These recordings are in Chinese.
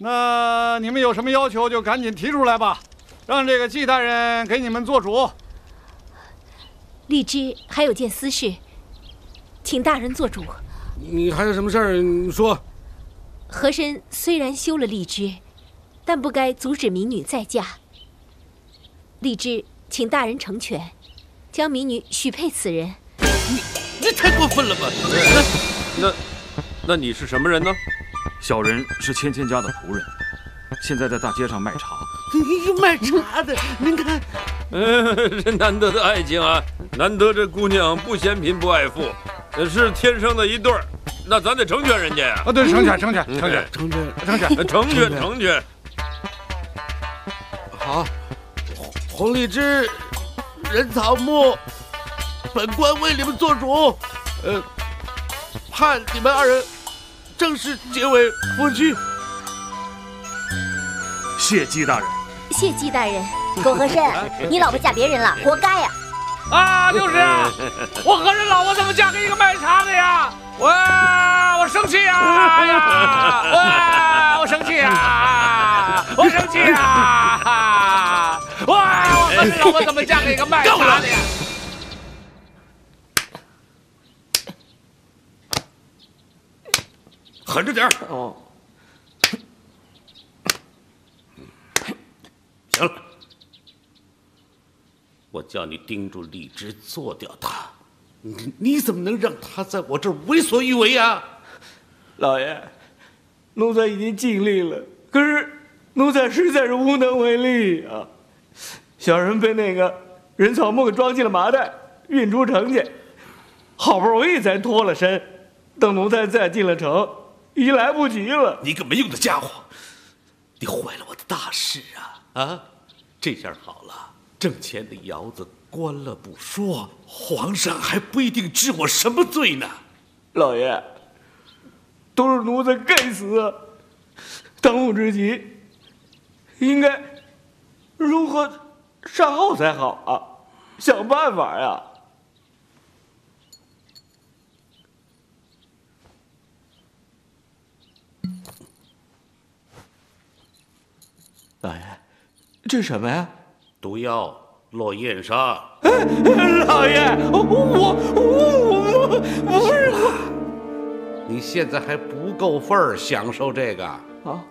那你们有什么要求就赶紧提出来吧，让这个季大人给你们做主。 荔枝还有件私事，请大人做主。 你还有什么事儿？你说。 和珅虽然休了荔枝，但不该阻止民女再嫁。荔枝请大人成全，将民女许配此人。 你太过分了吧！ 那你是什么人呢？ 小人是芊芊家的仆人，现在在大街上卖茶。 卖茶的，您看， 这难得的爱情啊！难得这姑娘不嫌贫不爱富，是天生的一对儿。那咱得成全人家呀！ 啊，对，成全。 好，红荔枝，人草木，本官为你们做主。判你们二人正式结为夫妻。 谢季大人。 谢季大人。 苟和珅，你老婆嫁别人了，活该呀！ 啊，就是啊，我和珅老婆怎么嫁给一个卖茶的呀？我生气呀！哎呀，我生气呀！我生气呀！我和珅老婆怎么嫁给一个卖茶的呀？ 狠着点儿。 哦。 行了，我叫你盯住荔枝，做掉他。你怎么能让他在我这儿为所欲为啊？ 老爷，奴才已经尽力了，可是奴才实在是无能为力啊！小人被那个人草木给装进了麻袋，运出城去，好不容易才脱了身。等奴才再进了城，已经来不及了。 你个没用的家伙，你坏了我的大事啊！这下好了，挣钱的窑子关了不说，皇上还不一定治我什么罪呢。 老爷，都是奴才该死，当务之急应该如何善后才好啊？想办法呀！老爷，这什么呀？ 毒药落燕砂。 老爷，我不是了。 你现在还不够份儿享受这个啊？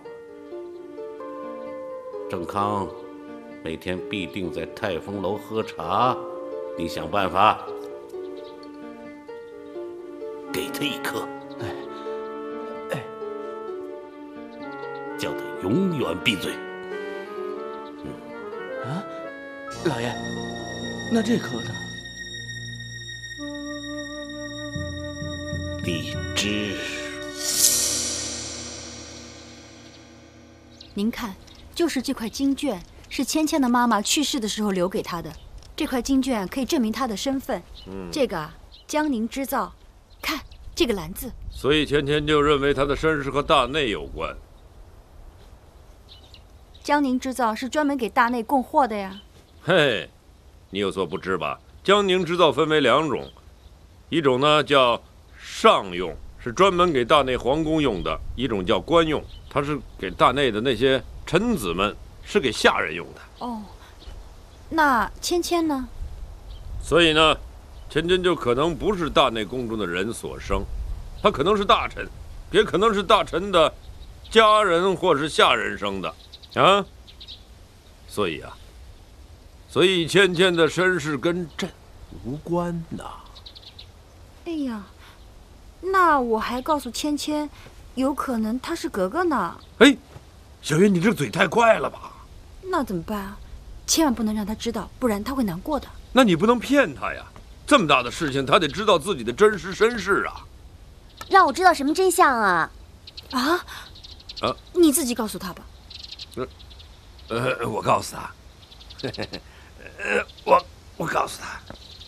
郑康每天必定在泰丰楼喝茶，你想办法给他一颗，叫他永远闭嘴。 啊，老爷，那这颗呢？ 荔枝， 您看，就是这块金卷，是芊芊的妈妈去世的时候留给她的。这块金卷可以证明她的身份。这个江宁织造，看这个蓝字。 所以芊芊就认为她的身世和大内有关。 江宁织造是专门给大内供货的呀。 嘿，你有所不知吧？江宁织造分为两种，一种呢叫上用，是专门给大内皇宫用的；一种叫官用，它是给大内的那些臣子们，是给下人用的。 哦，那芊芊呢？ 所以呢，芊芊就可能不是大内宫中的人所生，她可能是大臣，也可能是大臣的家人或是下人生的。啊，所以芊芊的身世跟朕无关呐。 哎呀，那我还告诉芊芊，有可能他是格格呢。 哎，小月，你这嘴太快了吧？ 那怎么办啊？千万不能让他知道，不然他会难过的。 那你不能骗他呀！这么大的事情，他得知道自己的真实身世啊。 让我知道什么真相啊？ 啊？你自己告诉他吧。 我告诉他，我告诉他，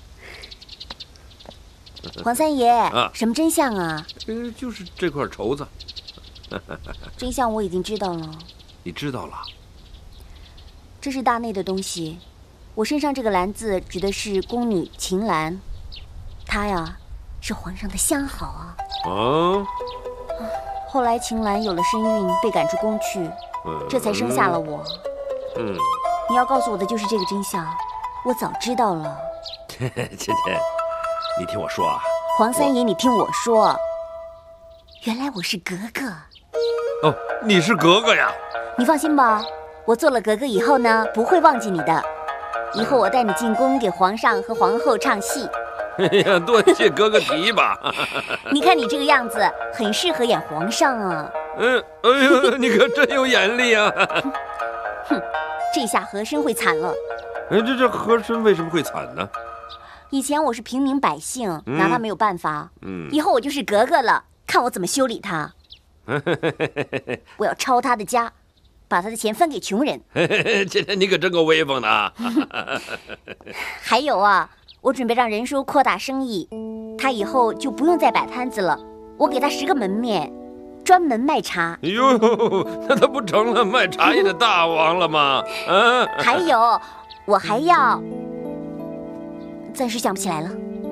皇三爷，什么真相啊？ 就是这块绸子。 真相我已经知道了。 你知道了？ 这是大内的东西，我身上这个蓝字指的是宫女秦岚，她呀是皇上的相好啊。 后来秦岚有了身孕，被赶出宫去，这才生下了我。你要告诉我的就是这个真相，我早知道了。 芊芊，你听我说啊。 黄三爷，你听我说，原来我是格格。 哦，你是格格呀？ 你放心吧，我做了格格以后呢，不会忘记你的。以后我带你进宫给皇上和皇后唱戏。 哎呀，多谢格格提拔。 你看你这个样子，很适合演皇上啊。 哎呀，你可真有眼力啊！ 哼，这下和珅会惨了。 这和珅为什么会惨呢？ 以前我是平民百姓，拿他没有办法。以后我就是格格了，看我怎么修理他。我要抄他的家，把他的钱分给穷人。 芊芊，你可真够威风的啊！ 还有啊，我准备让任叔扩大生意，他以后就不用再摆摊子了。我给他10个门面，专门卖茶。 哟，那他不成了卖茶叶的大王了吗？ 还有，我还要，暂时想不起来了。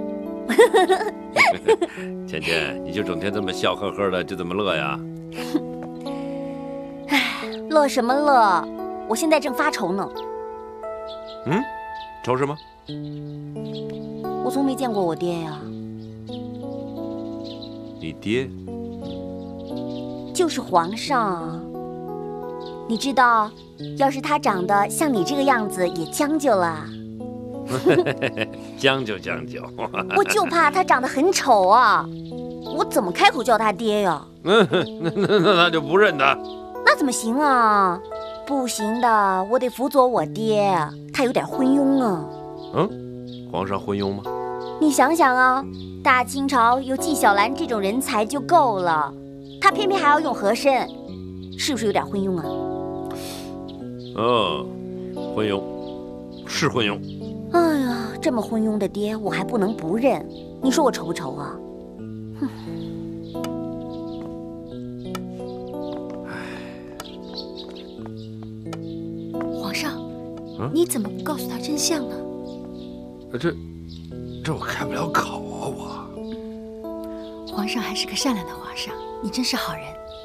芊芊，你就整天这么笑呵呵的，就这么乐呀？ 乐什么乐？我现在正发愁呢。 愁什么？ 我从没见过我爹呀。 你爹？ 就是皇上。你知道，要是他长得像你这个样子，也将就了。 将就将就。 我就怕他长得很丑啊，我怎么开口叫他爹呀？ 那就不认他。 那怎么行啊？不行的，我得辅佐我爹，他有点昏庸啊。 皇上昏庸吗？ 你想想啊，大清朝有纪晓岚这种人才就够了，他偏偏还要用和珅，是不是有点昏庸啊？ 昏庸，是昏庸。 哎呀，这么昏庸的爹，我还不能不认，你说我愁不愁啊？ 皇上，你怎么不告诉他真相呢？ 这我开不了口啊，我。 皇上还是个善良的皇上，你真是好人。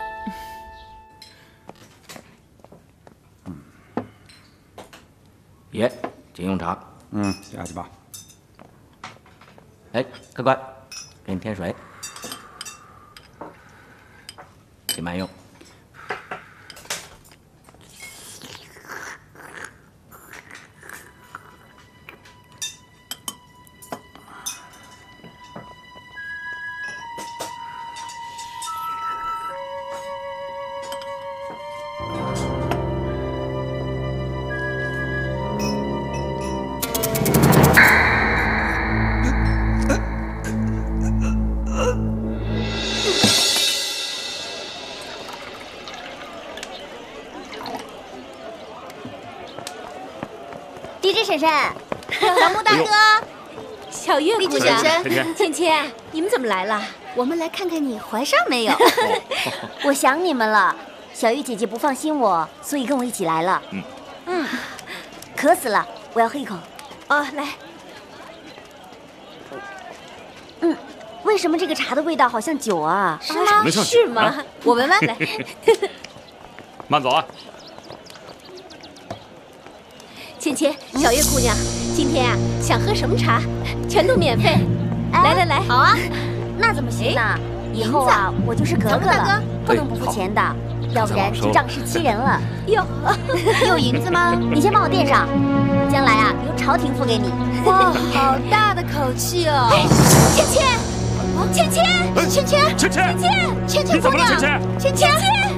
爷，请用茶。 下去吧。 哎，客官，给你添水，请慢用。 婶婶，小木大哥， 小月姑娘，芊芊，你们怎么来了？ 我们来看看你怀上没有。 我想你们了。小玉姐姐不放心我，所以跟我一起来了。渴死了，我要喝一口。 哦，来。 为什么这个茶的味道好像酒啊？ 是吗？是吗？我闻闻来。 慢走啊。 芊芊，小月姑娘，今天啊，想喝什么茶，全都免费。来， 好啊。那怎么行呢？以后啊，我就是格格了，不能不付钱的，要不然就仗势欺人了。 哟， 有银子吗？ 你先帮我垫上，将来啊，由朝廷付给你。 哇，好大的口气哦！ 芊芊姑娘，芊芊。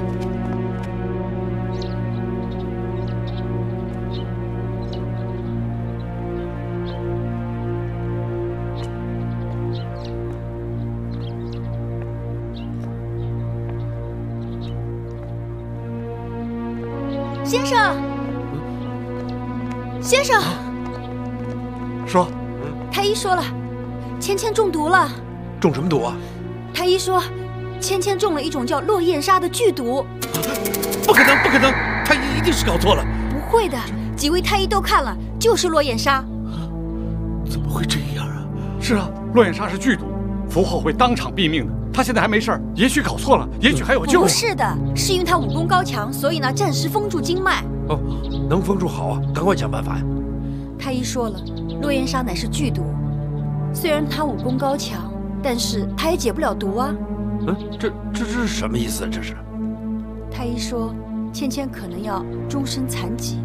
先生， 说， 太医说了，芊芊中毒了。 中什么毒啊？ 太医说，芊芊中了一种叫落雁砂的剧毒。 不可能，太医一定是搞错了。 不会的，几位太医都看了，就是落雁砂。 怎么会这样啊？ 是啊，落雁砂是剧毒，服后会当场毙命的。 他现在还没事儿，也许搞错了，也许还有救。 不是的，是因为他武功高强，所以呢暂时封住经脉。 哦，能封住好啊，赶快想办法呀！ 太医说了，落雁砂乃是剧毒，虽然他武功高强，但是他也解不了毒啊。 这是什么意思？这是？ 太医说，芊芊可能要终身残疾。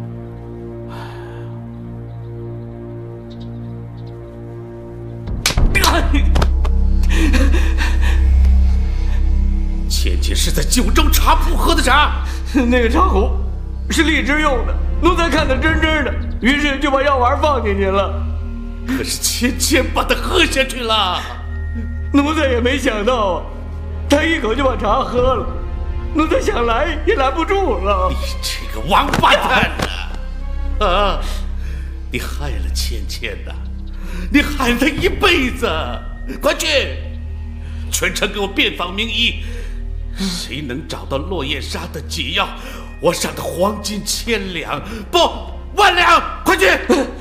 芊芊是在九州茶铺喝的茶， 那个茶壶是荔枝用的，奴才看得真真的，于是就把药丸放进去了。 可是芊芊把它喝下去了， 奴才也没想到啊，他一口就把茶喝了，奴才想拦也拦不住了。 你这个王八蛋呐！啊，你害了芊芊呐！你害了她一辈子！快去，全城给我遍访名医，谁能找到落雁砂的解药，我赏他黄金1000两，不10000两！快去！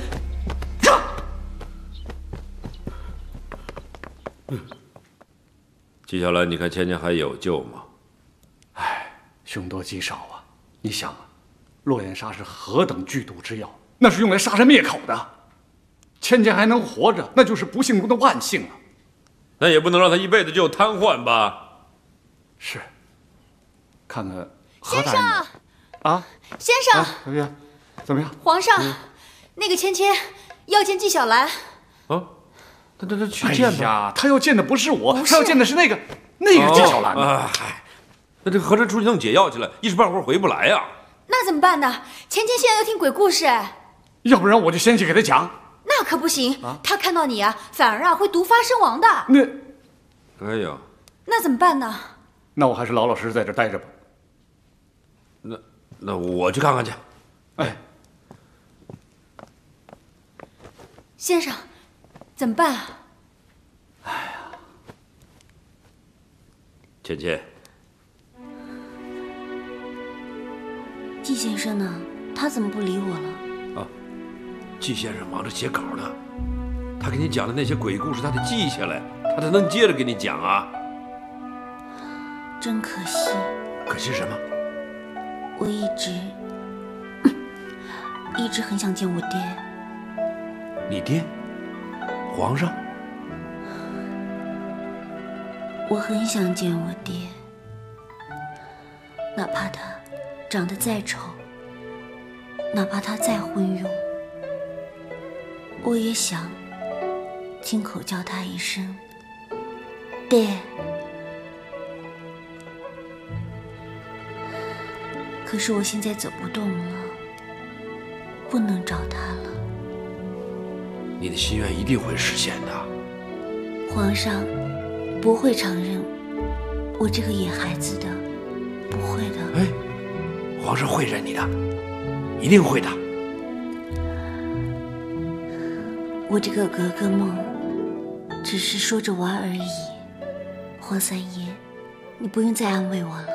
纪晓岚，你看芊芊还有救吗？ 唉，凶多吉少啊！你想啊，落雁砂是何等剧毒之药，那是用来杀人灭口的。芊芊还能活着，那就是不幸中的万幸啊！ 那也不能让她一辈子就瘫痪吧？ 是。看看何大人啊， 先生， 怎么样？ 皇上，那个芊芊要见纪晓岚。 啊，他去见他。 哎呀，他要见的不是我，他要见的是那个纪晓岚啊！嗨，那这合着出去弄解药去了，一时半会儿回不来呀。 那怎么办呢？芊芊现在要听鬼故事哎。 要不然我就先去给他讲。 那可不行，他看到你啊，反而会毒发身亡的。 哎呀， 那怎么办呢？ 那我还是老老实实在这待着吧。 那我去看看去。 哎， 先生，怎么办啊？ 哎呀， 芊芊， 季先生呢？他怎么不理我了？ 季先生忙着写稿呢，他给你讲的那些鬼故事，他得记下来，他才能接着给你讲啊。 真可惜。 可惜什么？ 我一直很想见我爹。 你爹？皇上？ 我很想见我爹，哪怕他长得再丑，哪怕他再昏庸，我也想亲口叫他一声爹。可是我现在走不动了，不能找他了。 你的心愿一定会实现的。 皇上不会承认我这个野孩子的，不会的。 哎，皇上会认你的，一定会的。 我这个格格梦只是说着玩而已，皇三爷，你不用再安慰我了。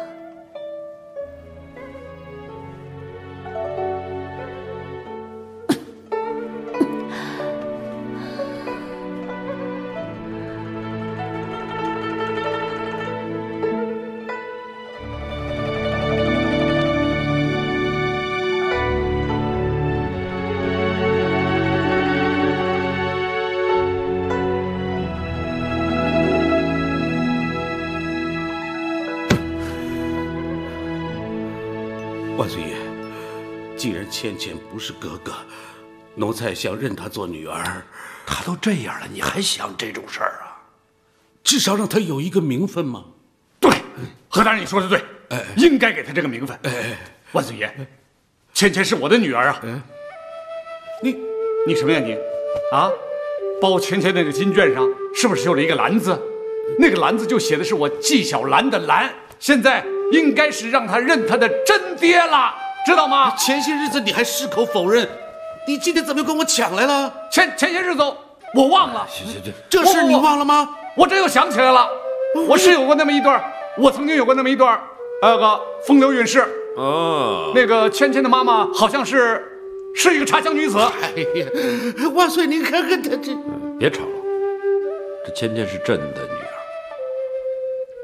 万岁爷，既然芊芊不是格格，奴才想认她做女儿。 她都这样了，你还想这种事儿啊？ 至少让她有一个名分嘛。 对，何大人你说的对，应该给她这个名分。万岁爷，芊芊是我的女儿啊。你什么呀你？啊，包芊芊那个金卷上是不是绣了一个兰字？那个兰字就写的是我纪晓岚的岚。现在应该是让他认他的真爹了，知道吗？ 前些日子你还矢口否认，你今天怎么又跟我抢来了？ 前些日子我忘了。 行， 这事你忘了吗？ 我这又想起来了，我是有过那么一段，我曾经有过那么一段，个风流韵事。那个芊芊的妈妈好像是一个茶香女子。 哎呀，万岁，您看看他这…… 别吵了，这芊芊是朕的女儿，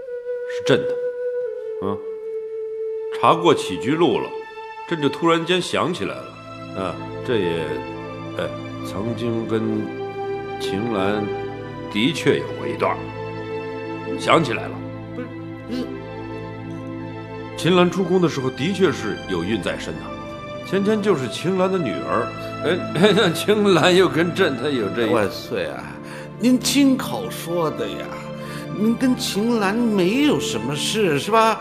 朕的。查过起居录了，朕就突然间想起来了，这也，曾经跟秦岚的确有过一段，想起来了。秦岚出宫的时候的确是有孕在身的，芊芊就是秦岚的女儿。那秦岚又跟朕他有这万岁啊！您亲口说的呀，您跟秦岚没有什么事是吧？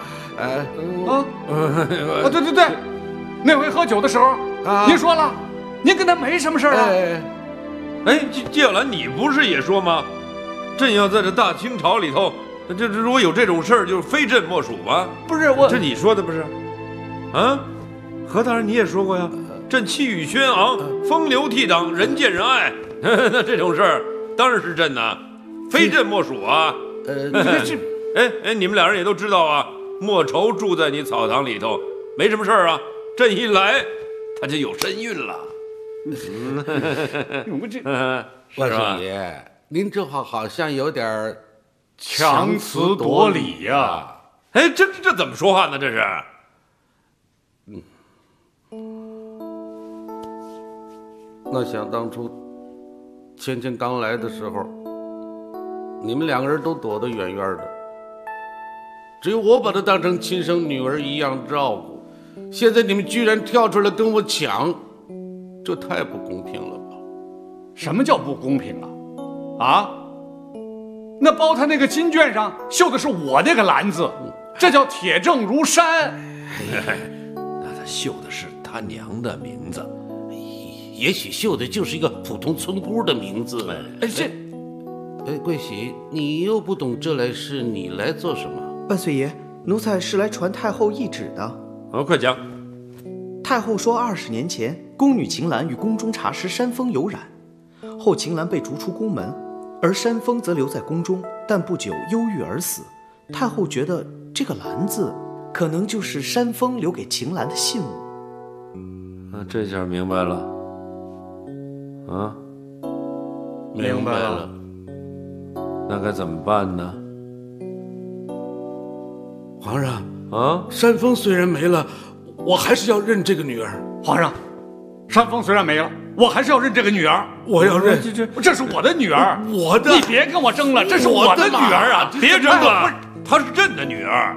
对，那回喝酒的时候，您说了，您跟他没什么事啊。 纪晓岚，你不是也说吗？朕要在这大清朝里头，这如果有这种事儿，就是非朕莫属吗？ 不是我， 这你说的不是？何大人你也说过呀，朕气宇轩昂，风流倜傥，人见人爱。那这种事儿当然是朕呐，非朕莫属啊。你们俩人也都知道啊。莫愁住在你草堂里头，没什么事儿啊。朕一来，他就有身孕了。 万岁爷，您这话好像有点强词夺理呀。 这怎么说话呢？这是。 那想当初，芊芊刚来的时候，你们两个人都躲得远远的。只有我把她当成亲生女儿一样照顾，现在你们居然跳出来跟我抢，这太不公平了吧？ 什么叫不公平啊？那包他那个金卷上绣的是我那个兰字，这叫铁证如山。 那他绣的是他娘的名字， 也许绣的就是一个普通村姑的名字。贵喜，你又不懂这来事，你来做什么？ 万岁爷，奴才是来传太后懿旨的。 快讲。 太后说，20年前，宫女秦岚与宫中茶师山峰有染，后秦岚被逐出宫门，而山峰则留在宫中，但不久忧郁而死。太后觉得这个岚字可能就是山峰留给秦岚的信物。 这下明白了。 明白了。 那该怎么办呢？ 皇上山峰虽然没了，我还是要认这个女儿。 皇上，山峰虽然没了，我还是要认这个女儿。 我要认， 这是我的女儿， 我的。 你别跟我争了，这是我的女儿啊！ 别争了，她是朕的女儿。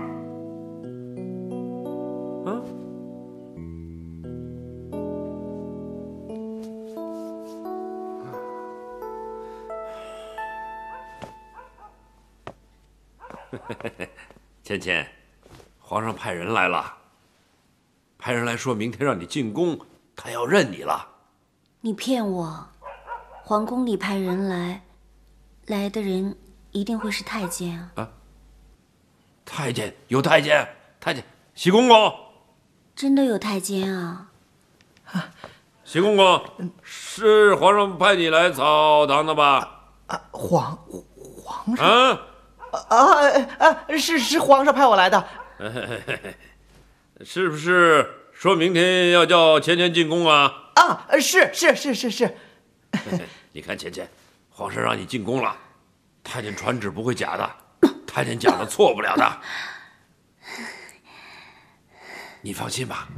芊芊，皇上派人来了，派人来说明天让你进宫，他要认你了。 你骗我！皇宫里派人来的人一定会是太监啊！ 太监有太监，喜公公， 真的有太监啊！ 喜公公，是皇上派你来草堂的吧？皇上是皇上派我来的。 是不是说明天要叫芊芊进宫啊？ 是。 你看芊芊，皇上让你进宫了，太监传旨不会假的，太监讲的错不了的，你放心吧。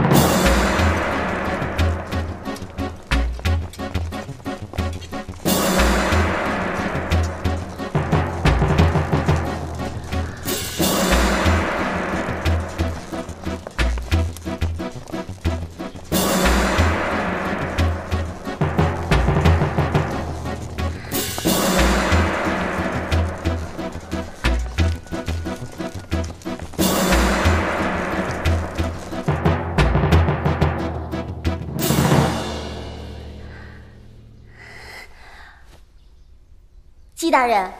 纪大人，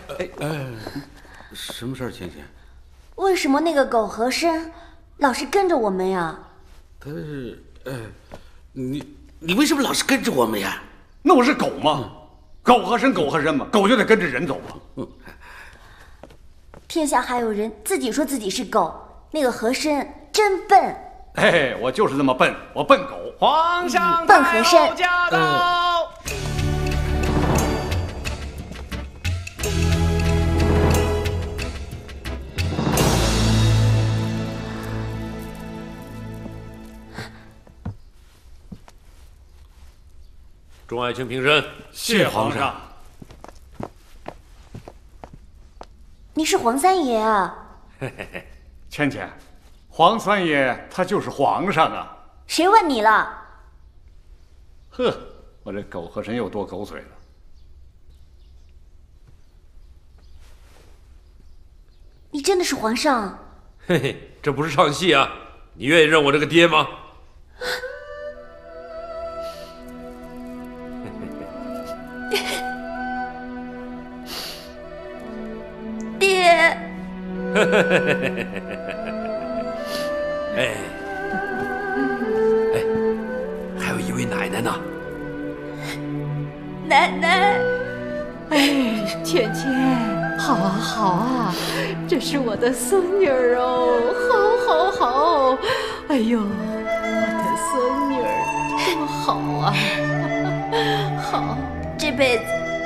什么事儿，芊芊？ 为什么那个苟和珅老是跟着我们呀？ 他是，你为什么老是跟着我们呀？ 那我是狗吗？苟和珅嘛，狗就得跟着人走啊。 天下还有人自己说自己是狗，那个和珅真笨。 我就是这么笨，我笨狗。 皇上笨和珅驾到。 众爱卿平身。 谢皇上。 你是黄三爷啊？ 嘿嘿嘿，芊芊，黄三爷他就是皇上啊。 谁问你了？ 呵，我这狗和神又多狗嘴了。 你真的是皇上？ 嘿嘿，这不是唱戏啊！你愿意认我这个爹吗？ 爹。 哎，还有一位奶奶呢。 奶奶。 哎，芊芊，好啊好啊，这是我的孙女儿哦，好，好，哎呦，我的孙女儿多好啊，好， 这辈子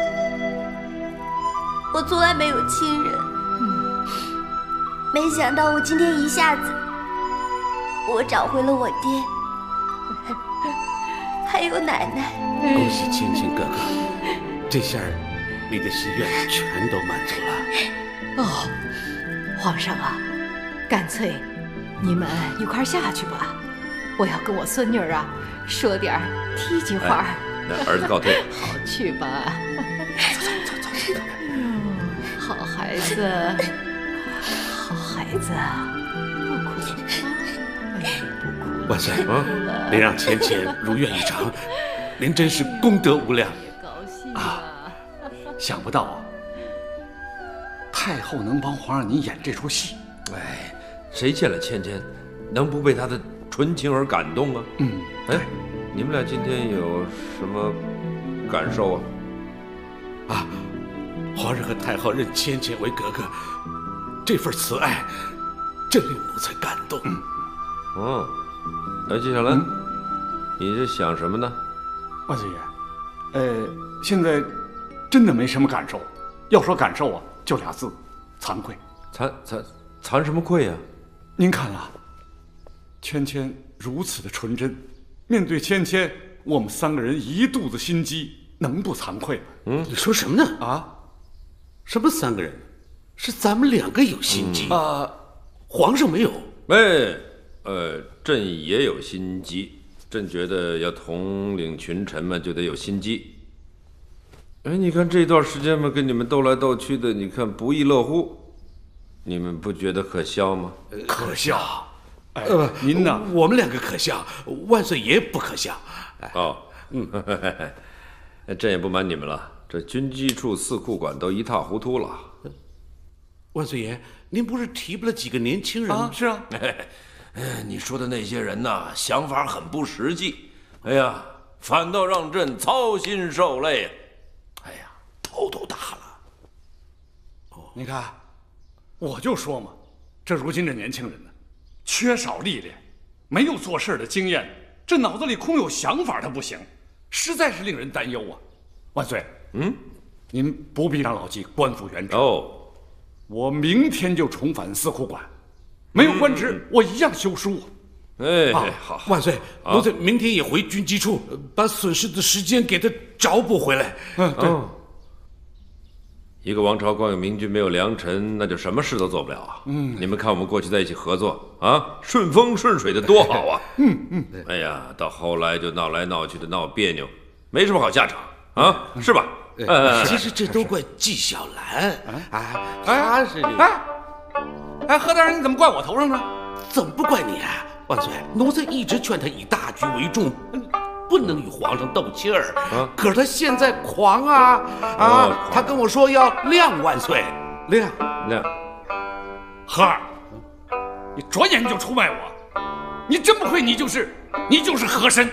我从来没有亲人，没想到我今天一下子，我找回了我爹，还有奶奶。 恭喜芊芊哥哥，这下你的心愿全都满足了。 哦，皇上啊，干脆你们一块儿下去吧，我要跟我孙女儿啊说点梯级话。 那儿子告退。 好，去吧。走。好孩子，好孩子，不哭啊！ 万岁！您让芊芊如愿以偿，您真是功德无量啊！想不到啊，太后能帮皇上您演这出戏。 哎，谁见了芊芊，能不被她的纯情而感动啊？哎，你们俩今天有什么感受啊？ 皇上和太后认芊芊为格格，这份慈爱真令奴才感动。 来，纪晓岚，你这想什么呢？ 万岁爷，现在真的没什么感受。要说感受啊，就俩字：惭愧。 惭什么愧呀？ 您看啊，芊芊如此的纯真，面对芊芊，我们3个人一肚子心机，能不惭愧吗？ 你说什么呢？ 啊？ 什么3个人？是咱们2个有心机啊，皇上没有。 朕也有心机。朕觉得要统领群臣们，就得有心机。哎，你看这段时间嘛，跟你们斗来斗去的，你看不亦乐乎，你们不觉得可笑吗？ 可笑。您呢？ 我们2个可笑，万岁爷不可笑。 朕也不瞒你们了，这军机处4库馆都一塌糊涂了。 万岁爷，您不是提拔了几个年轻人吗？ 是啊。 你说的那些人呐，想法很不实际。哎呀，反倒让朕操心受累。哎呀，头都大了。 你看，我就说嘛，这如今这年轻人呢，缺少历练，没有做事的经验，这脑子里空有想法，他不行，实在是令人担忧啊。万岁，您不必让老纪官复原职。我明天就重返4库馆。没有官职，我一样修书。 好， 万岁，奴才明天也回军机处，把损失的时间给他找补回来。 对。 一个王朝光有明君没有良臣，那就什么事都做不了啊。你们看我们过去在一起合作啊，顺风顺水的多好啊。哎呀，到后来就闹来闹去的闹别扭，没什么好下场啊，是吧？ 其实这都怪纪晓岚他是何大人，你怎么怪我头上呢？ 怎么不怪你啊？万岁，奴才一直劝他以大局为重，不能与皇上斗气儿。可是他现在狂他跟我说要谅万岁，谅。 何儿，你转眼就出卖我，你真不愧你就是和珅。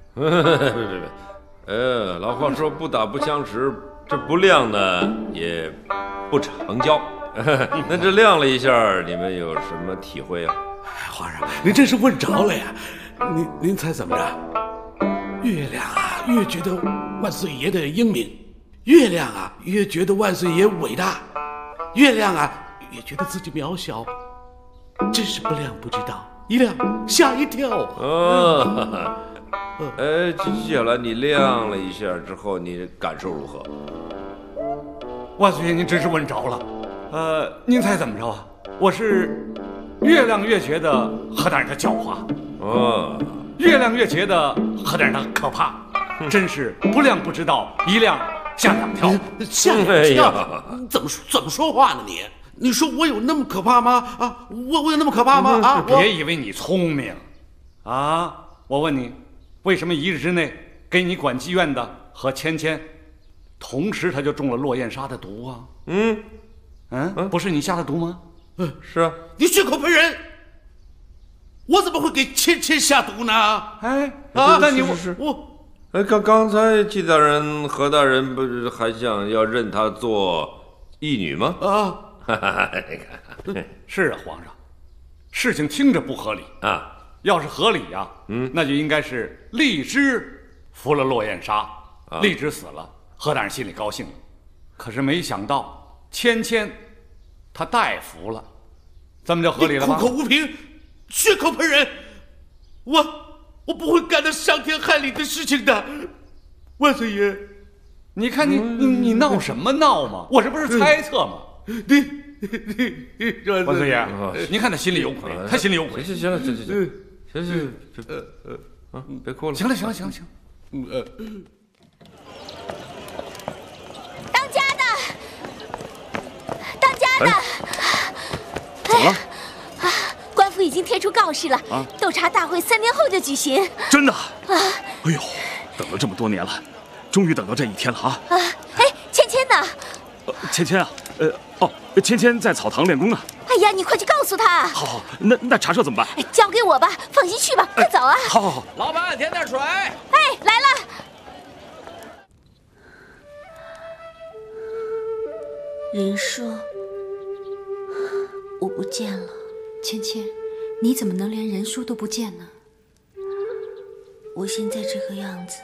老话说不打不相识，这不谅呢也不成交。那这亮了一下，你们有什么体会啊？ 皇上，您真是问着了呀！您猜怎么着？月亮啊，越觉得万岁爷的英明；月亮啊，越觉得万岁爷伟大；月亮啊，越觉得自己渺小。真是不亮不知道，一亮吓一跳。 接下来你量了一下之后，你感受如何？ 万岁爷，您真是问着了。您猜怎么着啊？我是越量越觉得何大人他狡猾，越量越觉得何大人他可怕，真是不量不知道，一量吓两跳。 吓两跳？怎么说话呢你？你说我有那么可怕吗？啊，我有那么可怕吗？啊， 别以为你聪明，啊！我问你，为什么1日之内给你管妓院的和芊芊，同时他就中了落雁纱的毒啊？不是你下的毒吗？ 是啊， 你血口喷人，我怎么会给芊芊下毒呢？ 那你刚才季大人、何大人不是还想要认她做义女吗？ 是啊，皇上，事情听着不合理啊。要是合理呀，那就应该是荔枝服了落雁纱，荔枝死了，何大人心里高兴了。可是没想到芊芊她代服了，这么就合理了吗？ 苦口无凭，血口喷人，我不会干那伤天害理的事情的，万岁爷。 你看你闹什么闹嘛？我这不是猜测吗？万岁爷，您看他心里有愧，他心里有愧。 行了，行，别哭了。 行了。 当家的， 怎么了？ 官府已经贴出告示了，斗茶大会3年后就举行。 真的？哎呦，等了这么多年了，终于等到这一天了啊！ 芊芊呢？ 芊芊啊，芊芊在草堂练功呢。 哎呀，你快去告诉她。 好，那茶社怎么办？ 交给我吧，放心去吧，快走啊！ 好。 老板，添点水。 来了。 人说我不见了。 芊芊，你怎么能连人书都不见呢？ 我现在这个样子，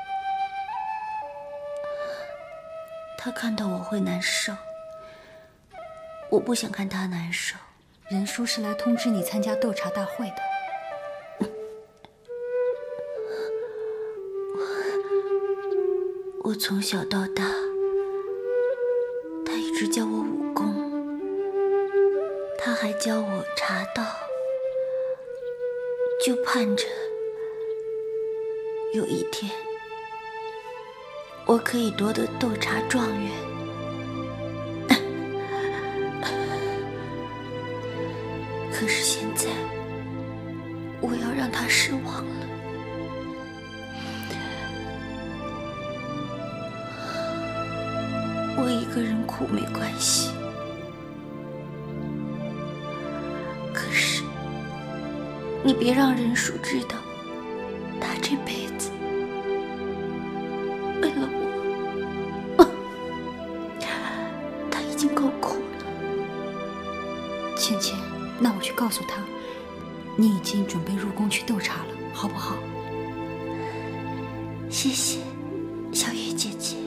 他看到我会难受，我不想看他难受。 人书是来通知你参加斗茶大会的。 我从小到大，他一直教我武功，他还教我茶道，就盼着有一天我可以夺得斗茶状元。可是现在我要让他失望了。我一个人苦没关系，可是你别让任叔知道，他这辈子为了我，他已经够苦了。 芊芊，那我去告诉他，你已经准备入宫去斗茶了，好不好？ 谢谢，小月姐姐。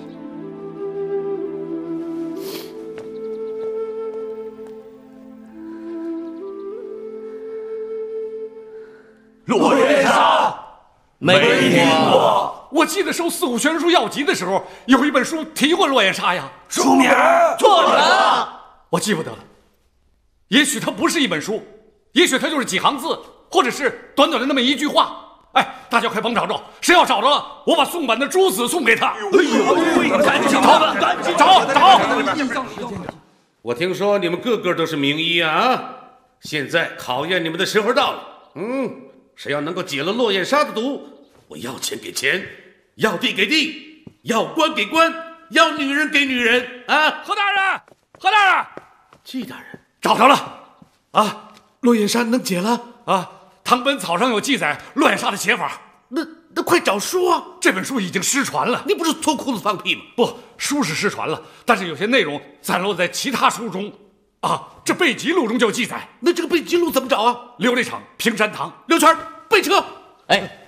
落雁纱没听过。 我记得收四库全书要集的时候，有一本书提过落雁纱呀。 书名、作者我记不得了。也许它不是一本书，也许它就是几行字，或者是短短的那么一句话。哎，大家快帮找找，谁要找着了，我把宋版的珠子送给他。赶紧找！ 我听说你们个个都是名医啊！现在考验你们的时候到了。谁要能够解了落雁纱的毒，我要钱给钱，要地给地，要官给官，要女人给女人啊！ 何大人，何大人， 季大人找着了啊！ 落雁纱能解了啊！唐本草上有记载落雁纱的解法。 那快找书啊！ 这本书已经失传了。 你不是脱裤子放屁吗？ 不，书是失传了，但是有些内容散落在其他书中。这备急录中就有记载。 那这个备急录怎么找啊？ 琉璃厂平山堂。 刘全，备车。 哎，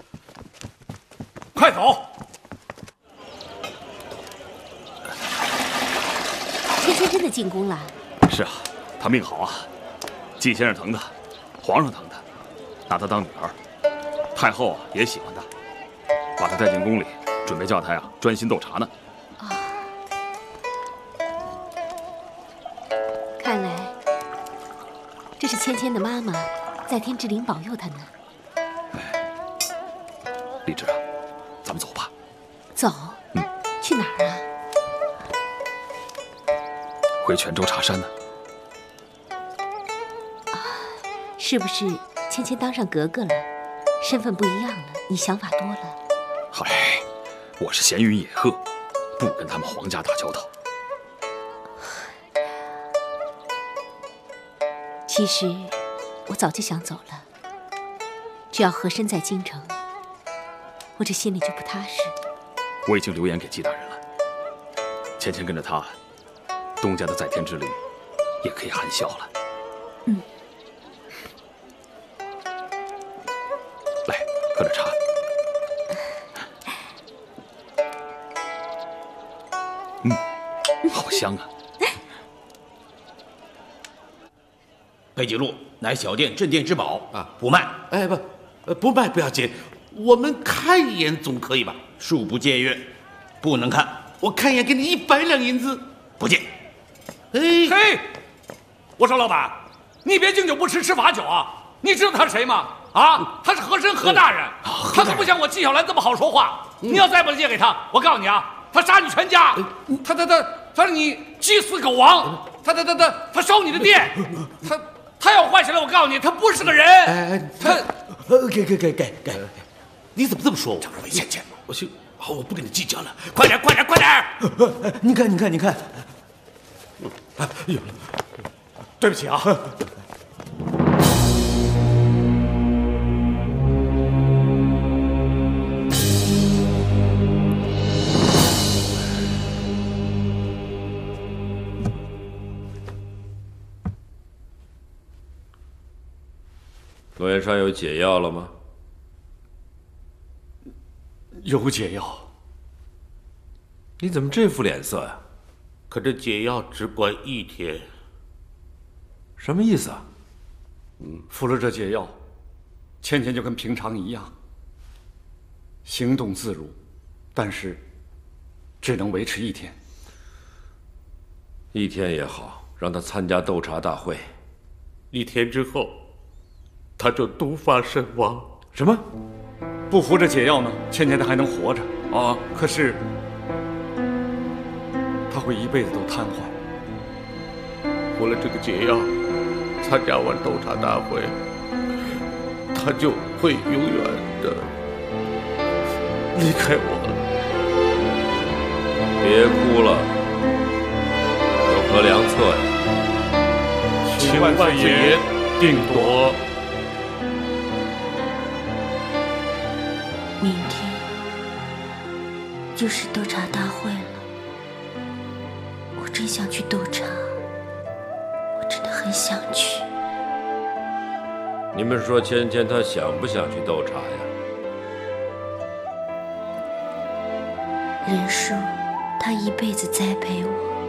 快走！ 芊芊真的进宫了。 是啊，他命好啊，季先生疼他，皇上疼他，拿他当女儿。 太后也喜欢他，把他带进宫里，准备叫他专心斗茶呢。 看来这是芊芊的妈妈在天之灵保佑她呢。 荔枝咱们走吧。 走？去哪儿啊？ 回泉州茶山呢。 是不是芊芊当上格格了，身份不一样了，你想法多了？ 嗨，我是闲云野鹤，不跟他们皇家打交道。 其实我早就想走了，只要和珅在京城，我这心里就不踏实。 我已经留言给季大人了，芊芊跟着他，东家的在天之灵也可以含笑了。来，喝点茶。好香啊！ 佩锦路乃小店镇店之宝啊，不卖。 哎不卖不要紧，我们看一眼总可以吧？ 恕不借阅，不能看。 我看一眼给你100两银子， 不借。 嘿，我说老板，你别敬酒不吃吃罚酒啊！你知道他是谁吗？啊，他是和珅何大人，他可不像我纪晓岚这么好说话。你要再不借给他，我告诉你啊，他杀你全家，他让你鸡死狗亡，他烧你的店，他要坏起来，我告诉你，他不是个人。 给，你怎么这么说我？ 就是为芊芊， 我不跟你计较了， 快点！ 你看， 有了，对不起啊。 罗元山有解药了吗？ 有解药。 你怎么这副脸色呀？ 可这解药只管1天。 什么意思啊？ 服了这解药，芊芊就跟平常一样，行动自如，但是只能维持1天。 1天也好，让他参加斗茶大会。 1天之后，他就毒发身亡。 什么？ 不服这解药呢，芊芊她还能活着啊，可是她会一辈子都瘫痪。 服了这个解药，参加完斗茶大会，他就会永远的离开我了。 别哭了，有何良策呀？ 请万岁爷定夺。 明天就是斗茶大会了，我真想去斗茶，我真的很想去。 你们说芊芊她想不想去斗茶呀？ 仁叔，他一辈子栽培我，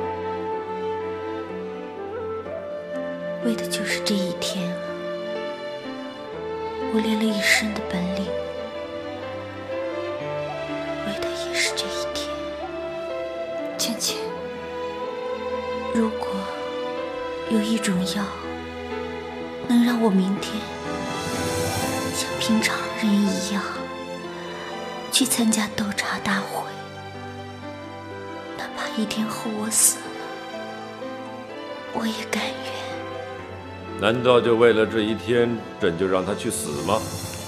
为的就是这1天啊！我练了一生的本领，为的也是这1天。芊芊，如果有一种药能让我明天像平常人一样去参加斗茶大会，哪怕1天后我死了，我也甘愿。 难道就为了这1天，朕就让他去死吗？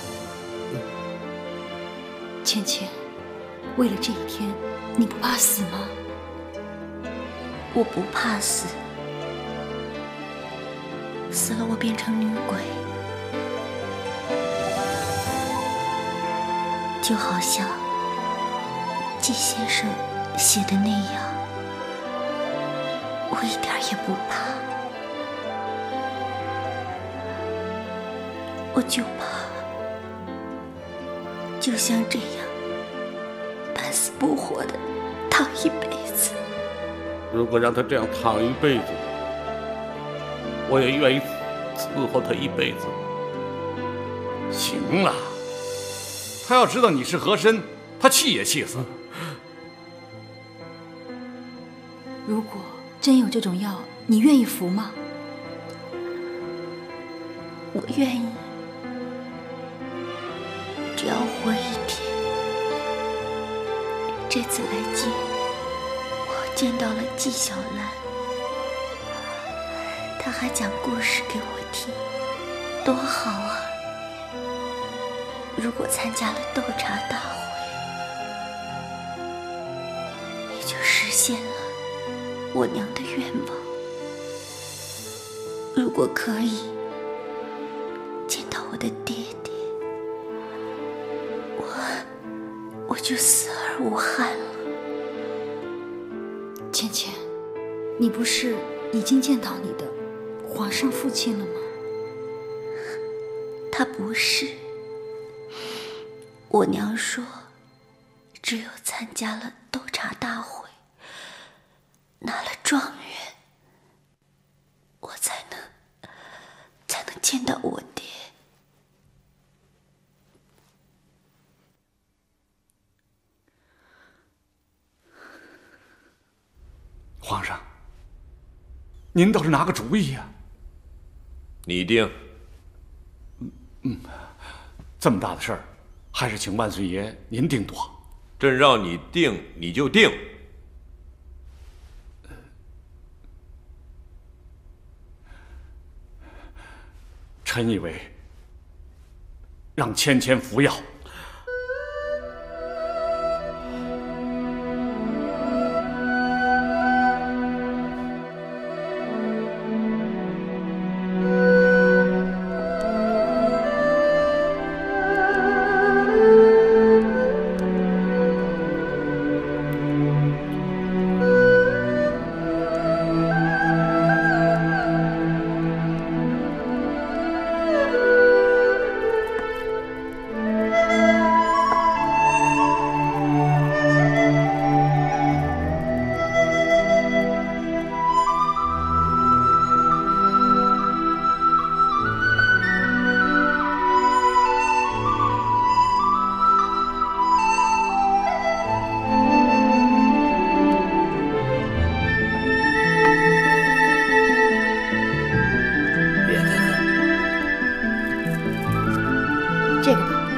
芊芊，为了这1天，你不怕死吗？ 我不怕死，死了我变成女鬼，就好像季先生写的那样，我一点也不怕。我就怕，就像这样半死不活的躺一辈子。 如果让他这样躺一辈子，我也愿意伺候他一辈子。 行了， 他要知道你是和珅，他气也气死。 如果真有这种药，你愿意服吗？ 我愿意，只要活一天。这次来京，我见到了纪晓岚，她还讲故事给我听，多好啊！如果参加了斗茶大会，也就实现了我娘的愿望。如果可以见到我的爹爹，我就死而无憾了。 芊芊，你不是已经见到你的皇上父亲了吗？ 他不是。我娘说，只有参加了斗茶大会，拿了状元，我才能见到我爹。 皇上，您倒是拿个主意呀！ 你定。 这么大的事儿，还是请万岁爷您定夺。 朕让你定，你就定。 臣以为，让芊芊服药。 这个吧。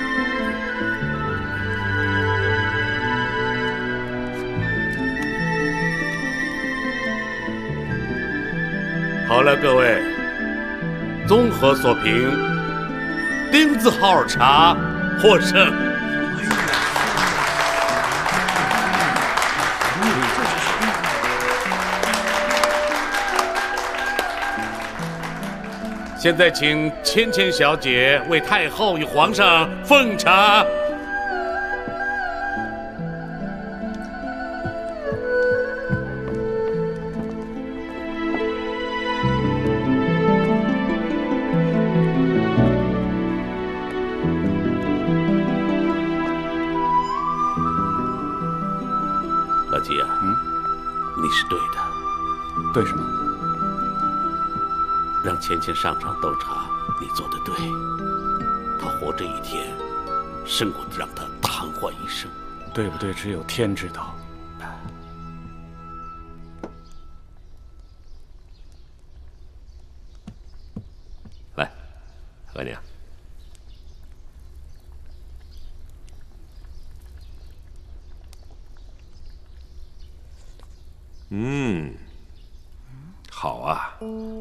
好了，各位，综合所评，丁字号茶获胜。现在请芊芊小姐为太后与皇上奉茶。老吉啊，你是对的。 对什么？ 让芊芊上场斗茶，你做得对。她活这一天，胜过让她瘫痪一生。 对不对？只有天知道。 来，额娘。好啊。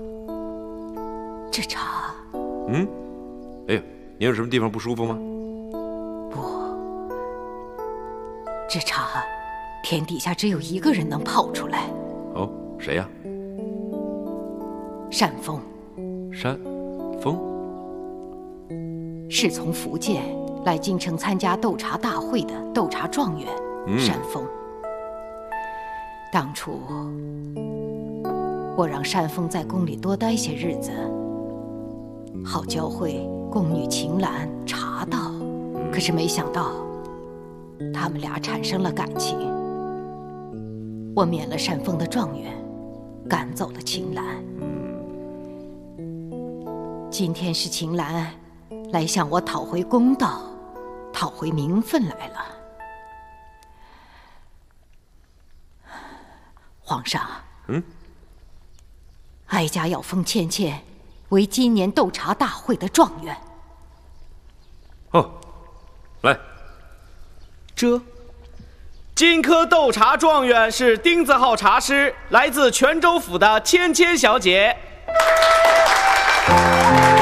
这茶， 哎呦，你有什么地方不舒服吗？ 不，这茶天底下只有一个人能泡出来。 哦，谁呀？ 单丰。 单丰是从福建来京城参加斗茶大会的斗茶状元单丰。当初我让单丰在宫里多待些日子，好教会宫女秦岚茶道，可是没想到他们俩产生了感情。我免了单丰的状元，赶走了秦岚。今天是秦岚来向我讨回公道， 讨回名分来了。皇上，哀家要封芊芊为今年斗茶大会的状元。 哦，来， 金科斗茶状元是丁字号茶师，来自泉州府的芊芊小姐。